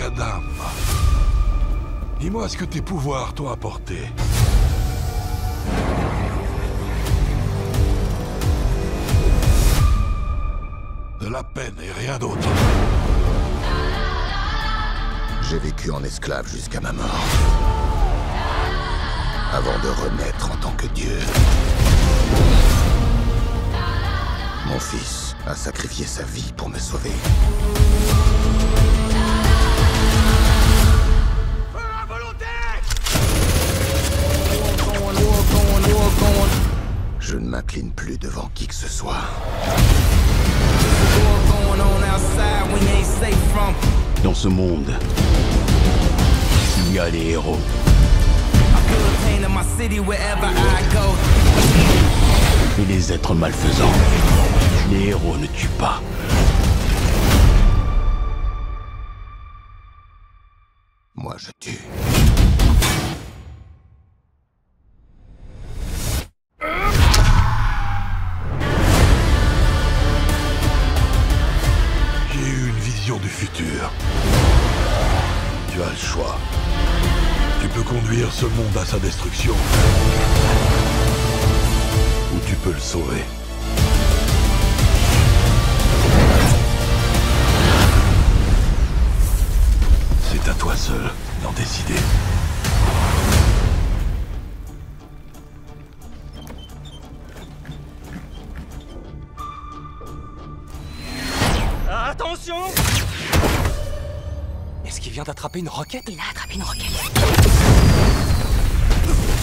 Adam, dis-moi ce que tes pouvoirs t'ont apporté. De la peine et rien d'autre. J'ai vécu en esclave jusqu'à ma mort. Avant de renaître en tant que Dieu. Mon fils a sacrifié sa vie pour me sauver. Feu à volonté! Je ne m'incline plus devant qui que ce soit. Dans ce monde, il y a les héros. Et les êtres malfaisants. Les héros ne tuent pas. Moi, je tue. J'ai eu une vision du futur. Tu as le choix. Tu peux conduire ce monde à sa destruction. Ou tu peux le sauver. C'est à toi seul d'en décider. Attention! Est-ce qu'il vient d'attraper une roquette? Il a attrapé une roquette.